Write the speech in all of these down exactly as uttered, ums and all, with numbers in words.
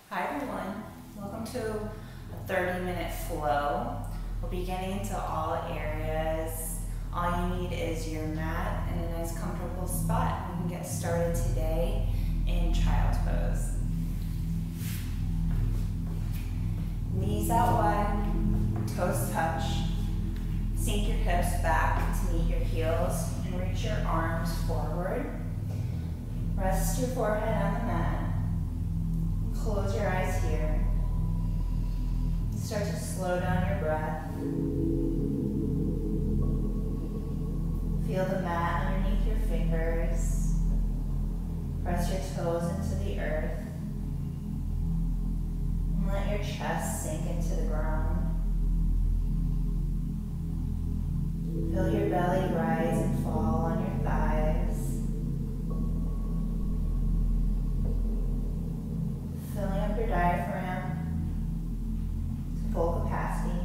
Hi everyone, welcome to a thirty minute flow. We'll be getting into all areas. All you need is your mat and a nice comfortable spot. We can get started today in child's pose. Knees out wide, toes touch. Sink your hips back to meet your heels and reach your arms forward. Rest your forehead on the mat. Close your eyes here. Start to slow down your breath. Feel the mat underneath your fingers. Press your toes into the earth. And let your chest sink into the ground. Feel your belly rise and fall on your thighs. Filling up your diaphragm to full capacity.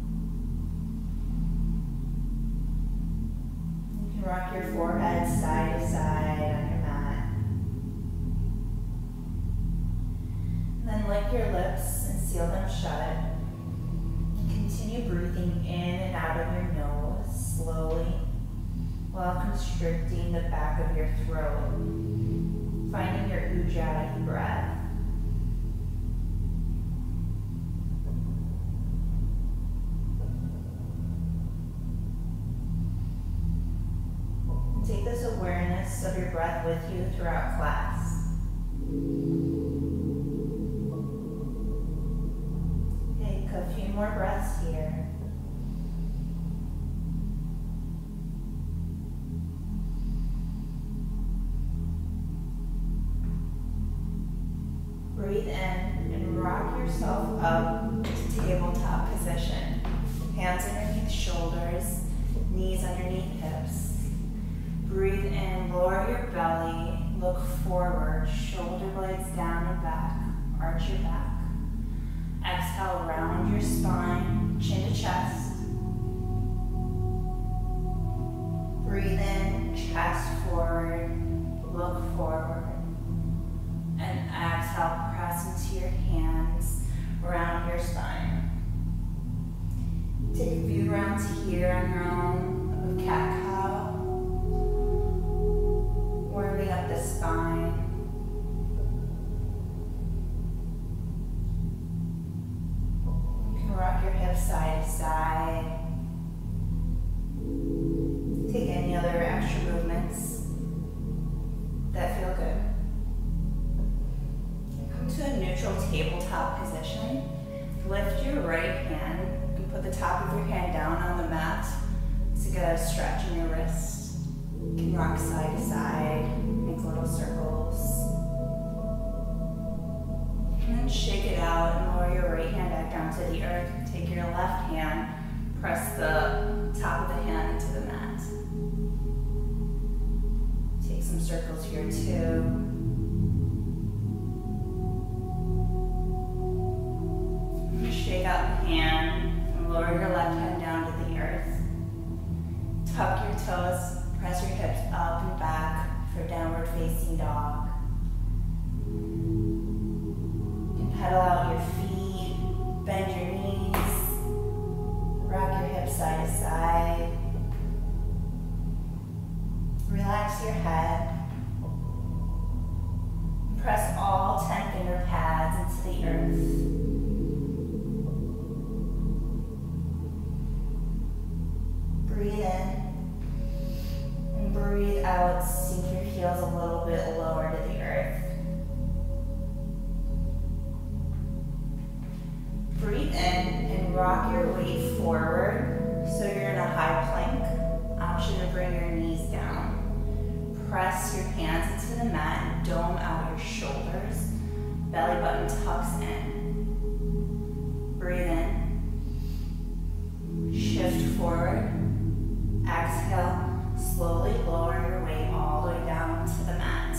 You can rock your forehead side to side on your mat. And then lick your lips and seal them shut. And continue breathing in and out of your nose slowly while constricting the back of your throat, finding your ujjayi breath. Take this awareness of your breath with you throughout class. Take a few more breaths here. Breathe in and rock yourself up to tabletop position. Hands underneath shoulders, knees underneath hips. Breathe in, lower your belly, look forward, shoulder blades down and back, arch your back. Exhale, round your spine, chin to chest. Breathe in, chest forward, look forward. And exhale, press into your hands, round your spine. Take a few rounds here on your own of cat-cow. Warming up the spine. You can rock your hips side to side. Take any other extra movements that feel good. Come to a neutral tabletop position. Lift your right hand and put the top of your hand down on the mat to get a stretch in your wrist. You can rock side to side, make little circles. And then shake it out and lower your right hand back down to the earth. Take your left hand, press the top of the hand into the mat. Take some circles here too. And shake out the hand and lower your left hand down to the earth. Tuck your toes. Press your hips up and back for downward facing dog. You can pedal out your feet, bend your knees, rock your hips side to side. Relax your head. Press all ten finger pads into the earth. Breathe in. Breathe out, sink your heels a little bit lower to the earth. Breathe in and rock your weight forward so you're in a high plank. Option to bring your knees down. Press your hands into the mat and dome out your shoulders. Belly button tucks in. Breathe in. Shift forward. Exhale. Slowly lower your weight all the way down to the mat.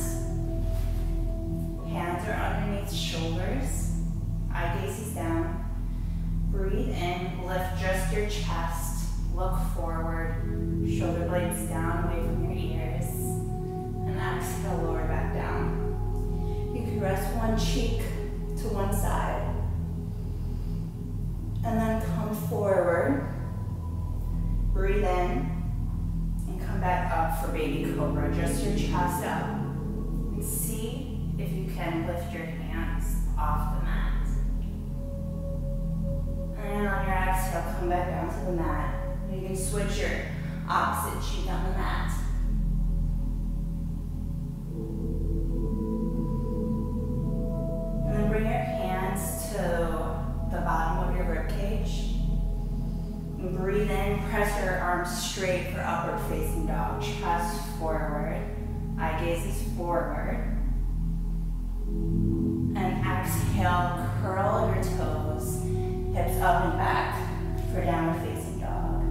Hands are underneath shoulders. Eye gaze is down. Breathe in, lift just your chest. Look forward. Shoulder blades down away from your ears. And exhale, lower back down. You can rest one cheek to one side. And then come forward. Breathe in. And come back up for baby cobra. Just your chest up. And see if you can lift your hands off the mat. And on your exhale, come back down to the mat. You can switch your opposite cheek on the mat. And then bring your hands to the bottom of your ribcage. And breathe in, press your arms straight for upward facing dog. Chest forward, eye gaze is forward. And exhale, curl your toes, hips up and back for downward facing dog.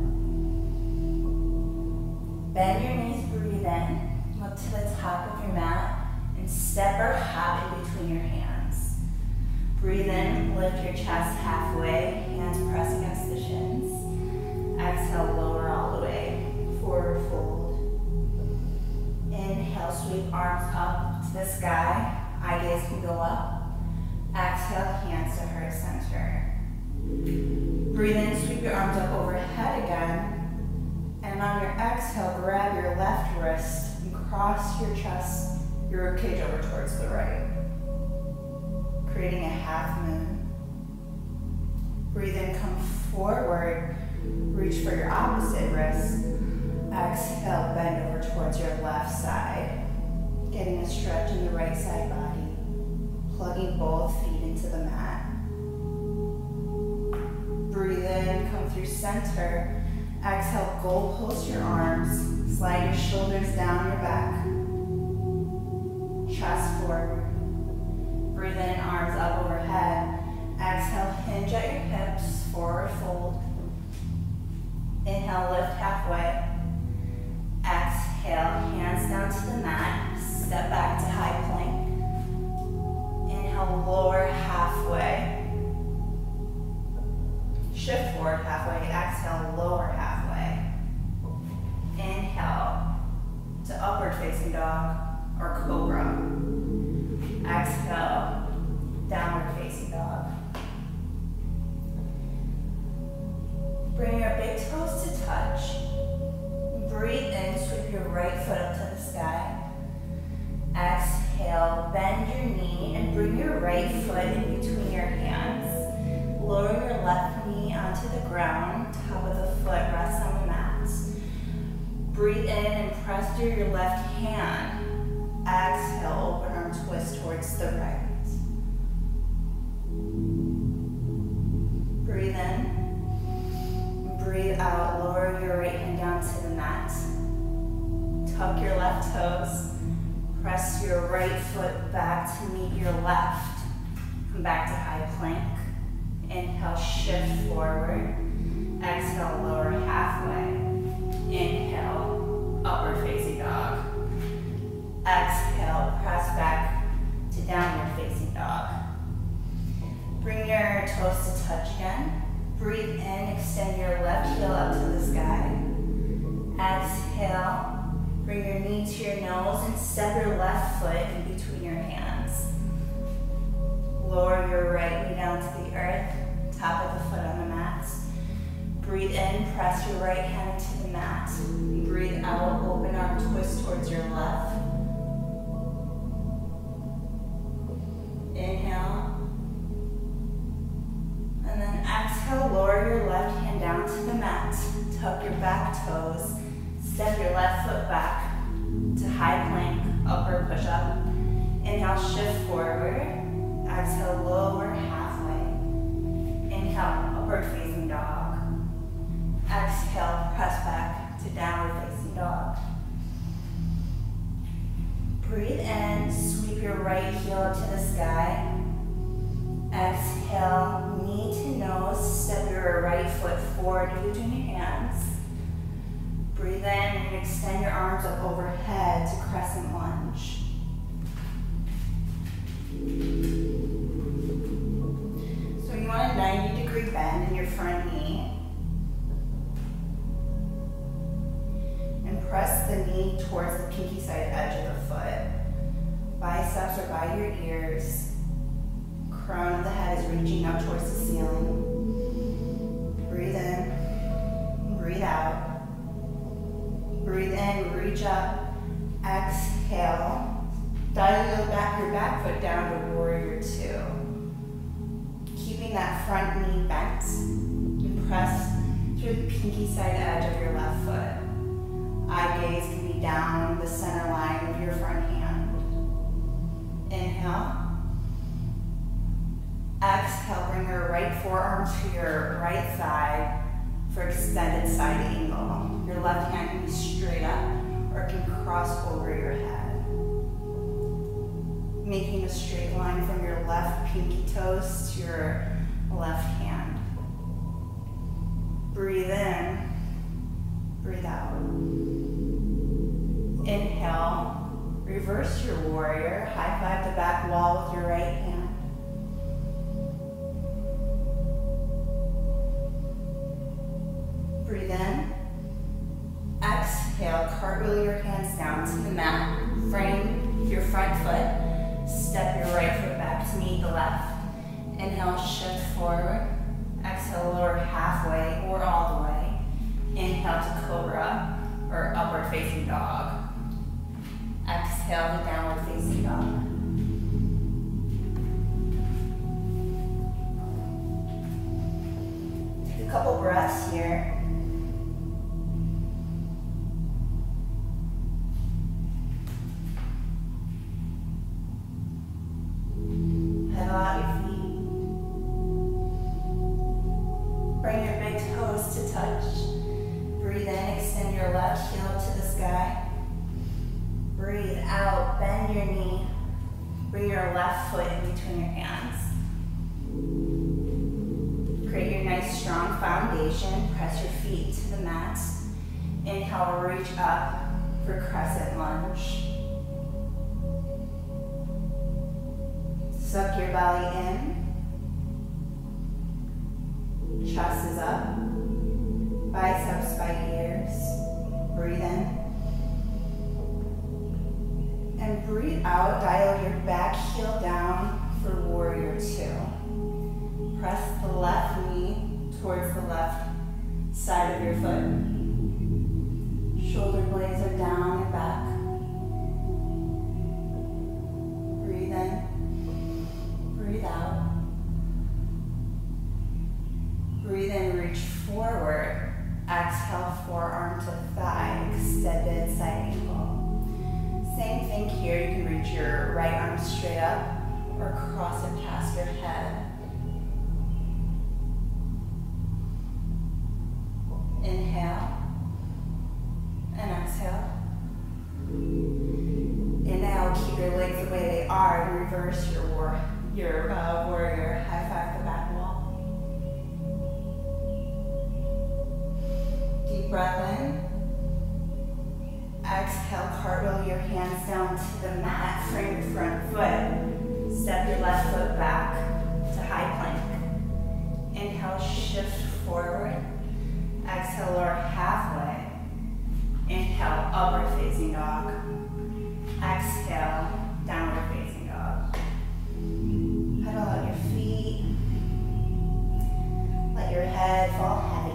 Bend your knees, breathe in, look to the top of your mat, and step or hop in between your hands. Breathe in, lift your chest halfway, hands press against the shins. Exhale, lower all the way, forward fold. Inhale, sweep arms up to the sky, eye gaze can go up. Exhale, hands to heart center. Breathe in, sweep your arms up overhead again. And on your exhale, grab your left wrist and cross your chest, your ribcage over towards the right. Creating a half moon. Breathe in, come forward, reach for your opposite wrist. Exhale, bend over towards your left side. Getting a stretch in the right side body. Plugging both feet into the mat. Breathe in, come through center. Exhale, goal post your arms. Slide your shoulders down your back. Chest forward. Breathe in, arms up overhead. Exhale, hinge at your hips, forward fold. Inhale, lift halfway. Exhale, hands down to the mat. Step back to high plank. Inhale, lower halfway. Shift forward halfway. Exhale, lower halfway. Inhale to upward facing dog or cobra. Exhale, downward facing dog. Bring your big toes to touch. Breathe in, sweep your right foot up to the sky. Exhale, bend your knee and bring your right foot in between your hands. Lower your left knee onto the ground, top of the foot rests on the mat. Breathe in and press through your left hand. Exhale, open arm twist towards the right. Breathe in. Breathe out, lower your right hand down to the mat. Tuck your left toes. Press your right foot back to meet your left. Come back to high plank. Inhale, shift forward. Exhale, lower halfway. Inhale, upward facing dog. Exhale, press back to downward facing dog. Bring your toes to touch again. Breathe in, extend your left heel up to the sky. Exhale, bring your knee to your nose and step your left foot in between your hands. Lower your right knee down to the earth, top of the foot on the mat. Breathe in, press your right hand to the mat. Breathe out, open arm twist towards your left. Inhale. And then exhale, lower your left hand down to the mat. Tuck your back toes. Step your left foot back to high plank, upward push up. Inhale, shift forward. Exhale, lower halfway. Inhale, upward facing dog. Exhale, press back to downward facing dog. Breathe in, sweep your right heel up to the sky. Exhale, knee to nose, step your right foot forward in between your hands. Breathe in and extend your arms up overhead to crescent lunge. So you want a ninety degree bend in your front knee. And press the knee towards the pinky side edge of the foot. Biceps are by your ears. Crown up towards the ceiling. Breathe in, breathe out. Breathe in, reach up, exhale. Dial your back, your back foot down to warrior two. Keeping that front knee bent, and press through the pinky side edge of your left foot. Eye gaze can be down the center line of your front hand. Inhale. Exhale, bring your right forearm to your right side for extended side angle. Your left hand can be straight up or it can cross over your head. Making a straight line from your left pinky toes to your left hand. Breathe in, breathe out. Inhale, reverse your warrior, high five the back wall with your right hand. Breathe in. Exhale, cartwheel your hands down to the mat. Frame your front foot. Step your right foot back to meet the left. Inhale, shift forward. Exhale, lower halfway or all the way. Inhale to cobra or upward facing dog. Exhale to downward facing dog. Take a couple breaths here. Pedal out your feet. Bring your big toes to touch. Breathe in, extend your left heel up to the sky. Breathe out, bend your knee. Bring your left foot in between your hands. Create your nice strong foundation. Press your feet to the mat. Inhale, reach up for crescent lunge. Suck your belly in. Chest is up. Biceps by ears. Breathe in. And breathe out. Dial your back heel down for warrior two. Press the left knee towards the left side of your foot. Shoulder blades are down and back. Breathe in. Breathe out. Breathe in, reach forward. Exhale, forearm to thigh, extended side angle. Same thing here, you can reach your right arm straight up or cross it past your head. Inhale and exhale. Inhale, keep your legs the way they are and reverse your war, your uh, warrior. High five the back wall. Deep breath in. Exhale, cartwheel your hands down to the mat. Frame your front foot. Step your left foot back to high plank. Inhale, shift forward. Exhale, lower halfway. Inhale, upward facing dog. Exhale, downward facing dog. Pedal out your feet. Let your head fall heavy.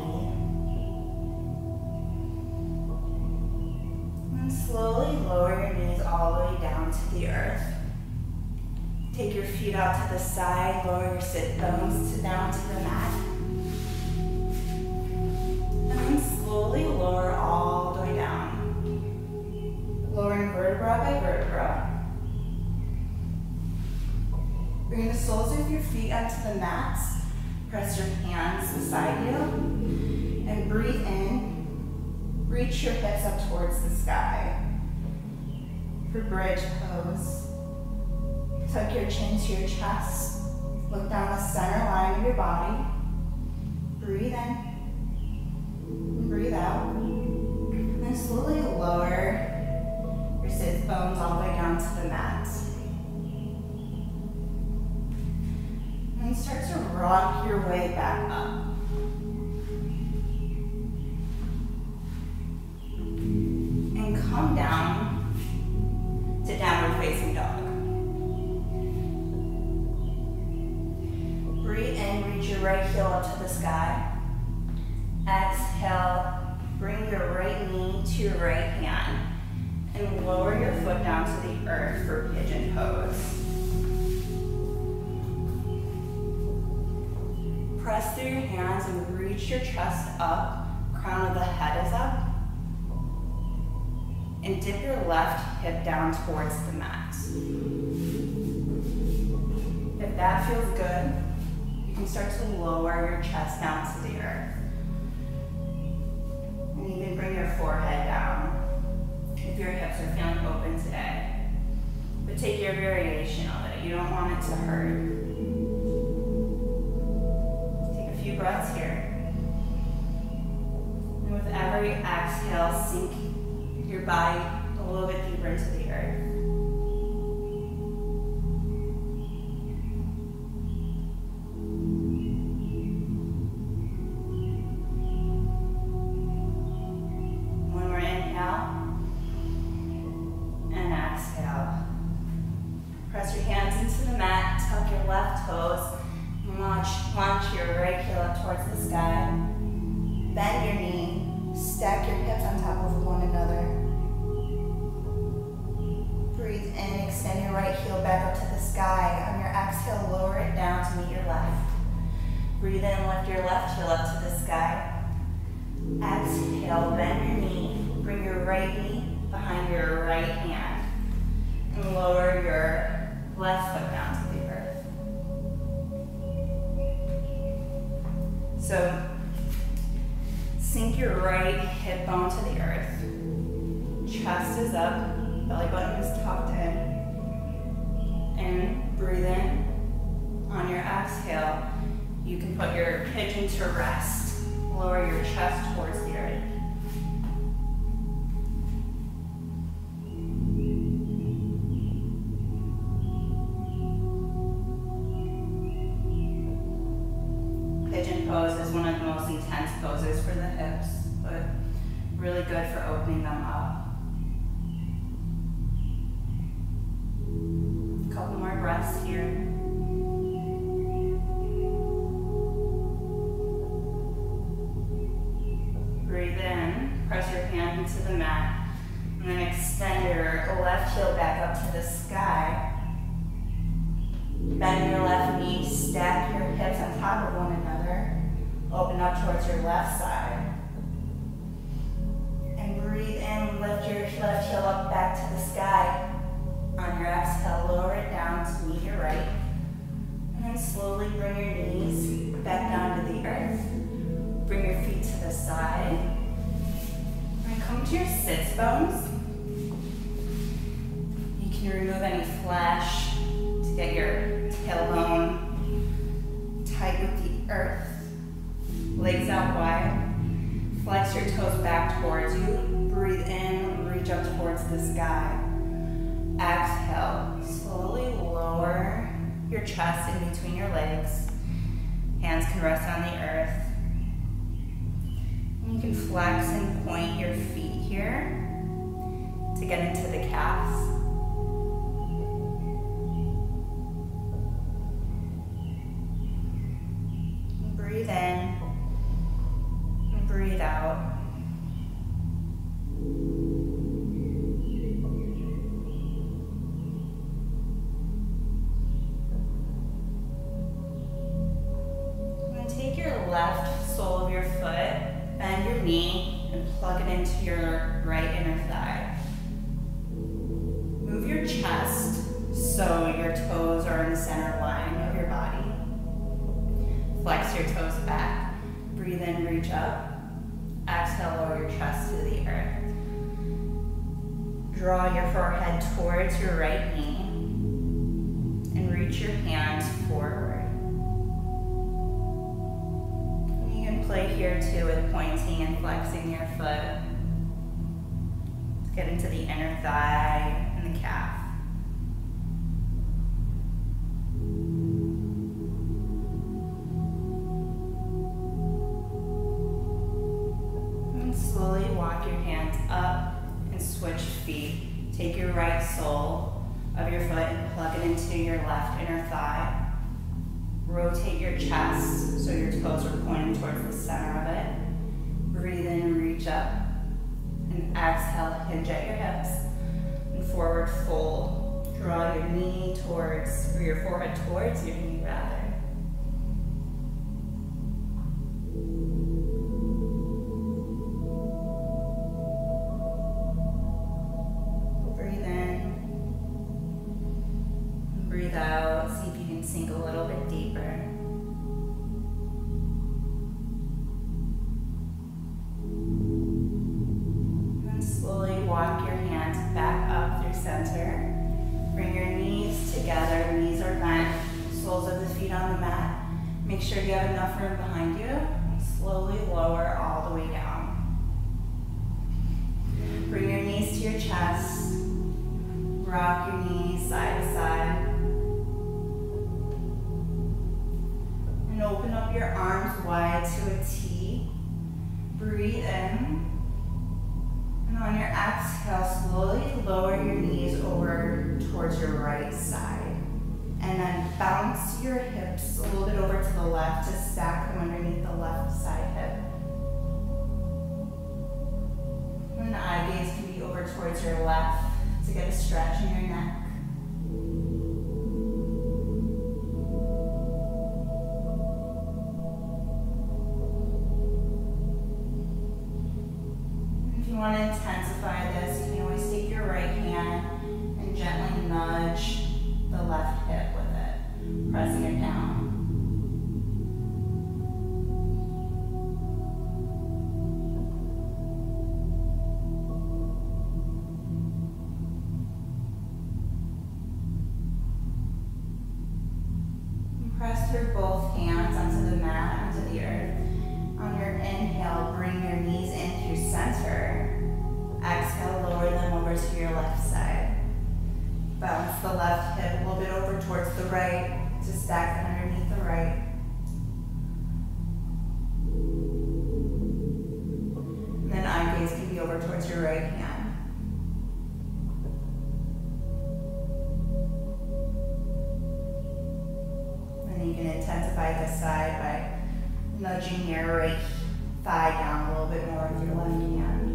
And slowly lower your knees all the way down to the earth. Take your feet out to the side. Lower your sit bones to down to the mat. And then slowly lower all the way down. Lowering vertebra by vertebra. Bring the soles of your feet onto the mats. Press your hands beside you. And breathe in. Reach your hips up towards the sky. For bridge pose. Tuck your chin to your chest. Look down the center line of your body. Breathe in. Breathe out. And then slowly lower your sit bones all the way down to the mat. And start to rock your way back up. And come down to downward facing dog. Breathe in Reach your right heel up to the sky. Exhale, bring your right knee to your right hand and lower your foot down to the earth for pigeon pose. Press through your hands and reach your chest up, crown of the head is up. And dip your left hip down towards the mat. If that feels good, you can start to lower your chest down to the earth. And you can bring your forehead down if your hips are feeling open today. But take your variation of it. You don't want it to hurt. Take a few breaths here. And with every exhale, sink your body a little bit deeper into the earth. One more inhale and exhale. Press your hands into the mat, tuck your left toes, and launch, launch your right heel up towards the sky. Bend your knee, stack your hips on top of one another. Breathe in, extend your right heel back up to the sky. On your exhale, lower it down to meet your left. Breathe in, lift your left heel up to the sky. Exhale, bend your knee. Bring your right knee behind your right hand. And lower your left foot down to the earth. So, sink your right hip bone to the earth. Chest is up. Belly button is tucked in. And breathe in. On your exhale, you can put your pigeon to rest. Lower your chest towards the earth. Pigeon pose is one of the most intense poses for the hips, but really good for opening them up. Couple more breaths here. Breathe in, press your hand into the mat, and then extend your left heel back up to the sky. Bend your left knee, stack your hips on top of one another. Open up towards your left side. And breathe in, lift your left heel up back to the sky. On your exhale, lower it down to meet your right. And then slowly bring your knees back down to the earth. Bring your feet to the side. And come to your sits bones. You can remove any flesh to get your tailbone tight with the earth. Legs out wide. Flex your toes back towards you. Breathe in, reach up towards the sky. Exhale, slowly lower your chest in between your legs. Hands can rest on the earth. And you can flex and point your feet here to get into the calves. And breathe in and breathe out. Left sole of your foot, bend your knee, and plug it into your right inner thigh. Move your chest so your toes are in the center line of your body. Flex your toes back. Breathe in, reach up. Exhale, lower your chest to the earth. Draw your forehead towards your right knee and reach your hands forward. Play here too with pointing and flexing your foot. Get into the inner thigh and the calf. And slowly walk your hands up and switch feet. Take your right sole of your foot and plug it into your left inner thigh. Rotate your chest so your toes are pointing towards the center of it. Breathe in, reach up, and exhale, hinge at your hips, and forward fold. Draw your knee towards, or your forehead towards your knee rather. Out, see if you can sink a little bit deeper. And then slowly walk your hands back up through center. Bring your knees together, knees are bent, soles of the feet on the mat. Make sure you have enough room behind you. And slowly lower all the way down. Bring your knees to your chest. Rock your knees side to side. And open up your arms wide to a T. Breathe in. And on your exhale, slowly lower your knees over towards your right side. And then bounce your hips a little bit over to the left to stack them underneath the left side hip. And the eye gaze can be over towards your left to get a stretch in your neck. If you want to intensify this, you can always take your right hand and gently nudge the left hip with it, pressing it down. Press through both hands onto the mat, onto the earth. On your inhale, bring your knees in through center. Exhale, lower them over to your left side. Bounce the left hip a little bit over towards the right to stack them underneath the right. And then eye gaze can be over towards your right hand. You can intensify this side by nudging your right thigh down a little bit more with your left hand.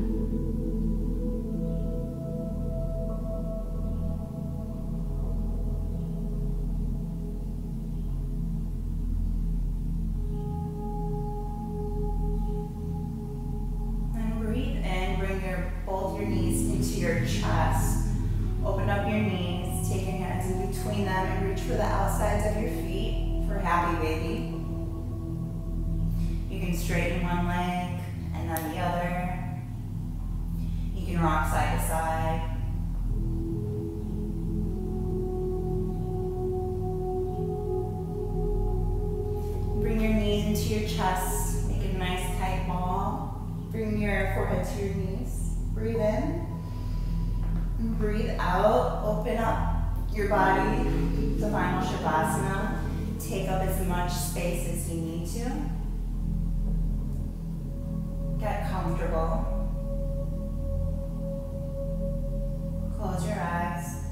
And breathe in, bring your, both your knees into your chest. Open up your knees, take your hands in between them and reach for the outsides of your feet. For happy baby. You can straighten one leg and then the other. You can rock side to side. Bring your knees into your chest. Make a nice tight ball. Bring your forehead to your knees. Breathe in. And breathe out. Open up your body to final Shavasana. Take up as much space as you need to. Get comfortable. Close your eyes.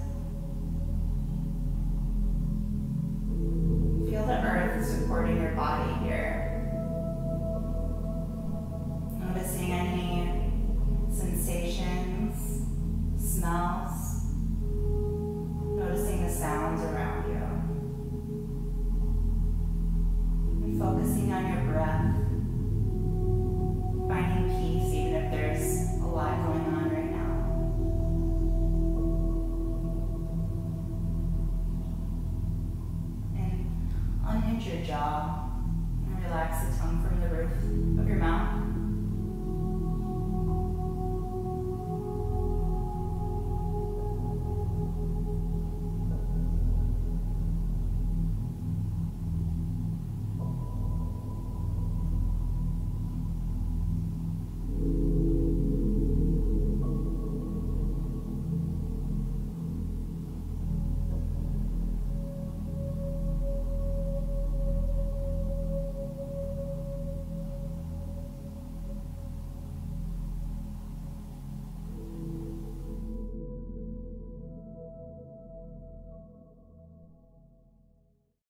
Feel the earth supporting your body here. Noticing any sensations, smells. Noticing the sounds around you. Focusing on your breath, finding peace even if there's a lot going on right now. And unhinge your jaw and relax the tongue from the roof of your mouth.